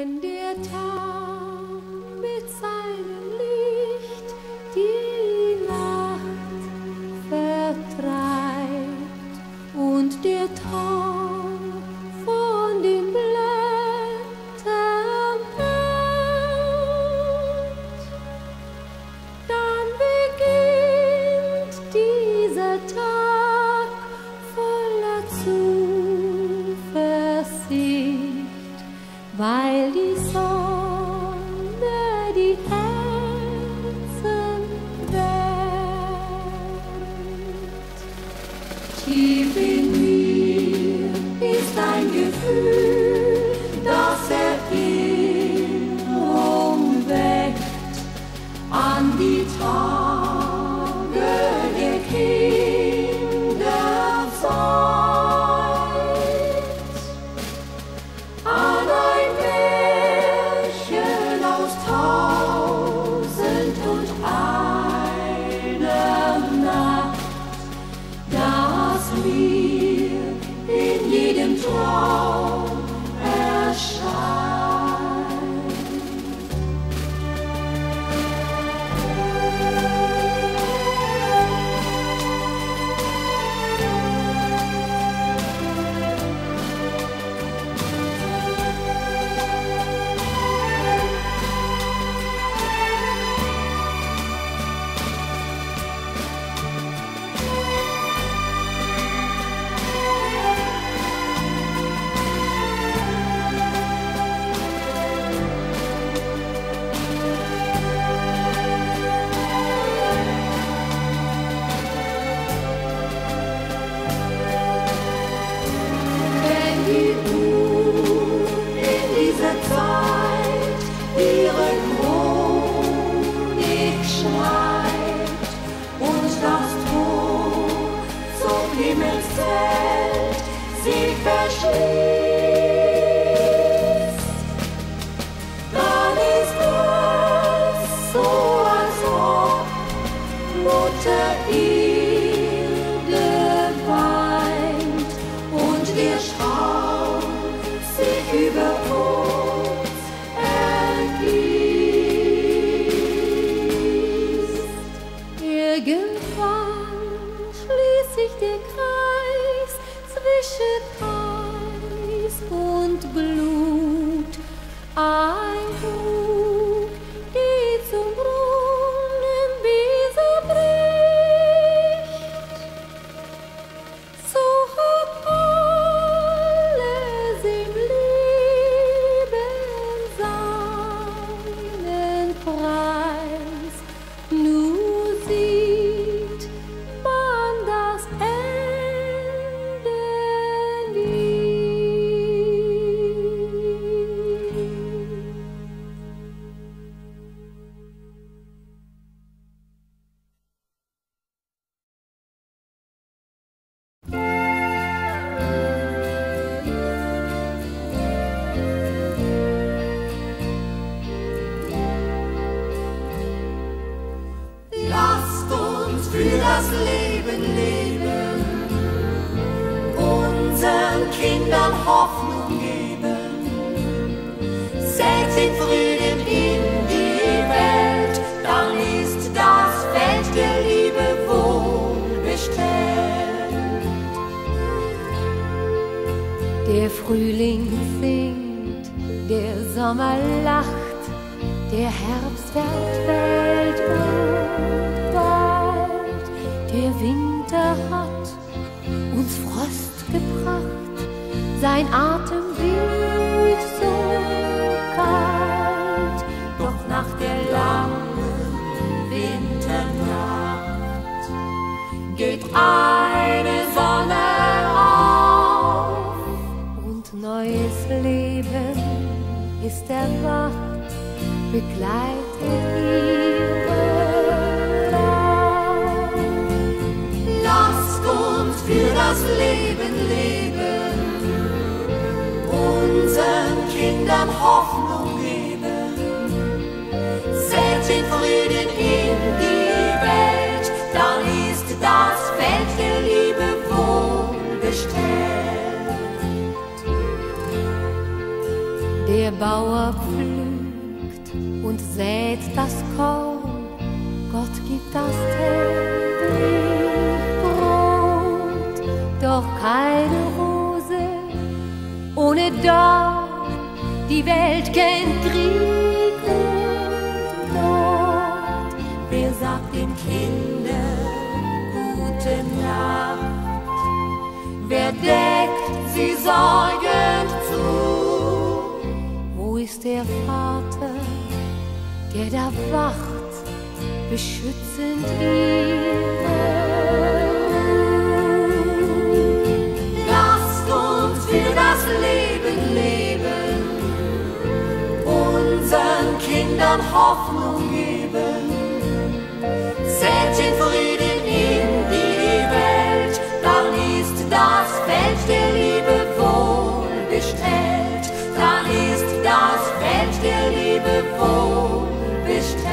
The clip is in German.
Wenn der Tag mit seinem Licht die Nacht vertreibt und der Tau von den Blättern fällt, dann beginnt dieser Tag voller Zuversicht, weil die Sonne die Herzen wärmt. Tief in mir ist ein Gefühl, das Erinnerung weckt an die Tage der Kinderzeit, an ein Märchen aus 1001 Nacht, das mir in jedem Traum erscheint. Wenn die Uhr in dieser Zeit ihre Chronik schreibt und das Tor zum Himmelszelt sich verschließt, dann ist es so, als ob Mutter Erde weint und der Schaum sich über uns ergießt. Irgendwann schließt sich der Kreis zwischen Eis und Blut. Ein Bug geht zum Brunnen, bis er bricht. So hat alles im Leben seinen Preis. Nur sieht man das Ende nie. Lasst uns für das Leben leben, unseren Kindern Hoffnung geben. Sät den Frieden in die Welt, dann ist das Feld der Liebe wohlbestellt. Der Frühling singt, der Sommer lacht, der Herbst fällt und bald. Der Winter hat uns Frost gebracht, sein Atem weht so kalt. Doch nach der langen Winternacht geht eine Sonne auf und neues Leben ist erwacht, begleitet ihre Lauf. Lasst uns für das Leben leben, unseren Kindern Hoffnung geben. Sät den Frieden in die Welt, dann ist das Feld der Liebe wohlbestellt. Der Bauer pflügt und sät das Korn, Gott gibt das täglich Brot, doch keine Rose ohne Dorn, die Welt kennt Krieg und Not. Wer sagt den Kindern gute Nacht? Wer deckt sie sorgend zu? Wo ist der Vater, der da wacht, beschützend ihre Ruhe? Lasst uns für das Leben leben, unseren Kindern Hoffnung geben. Sät den Frieden in die Welt, dann ist das Feld der Liebe wohlbestellt. Dann ist das Feld der Liebe wohlbestellt.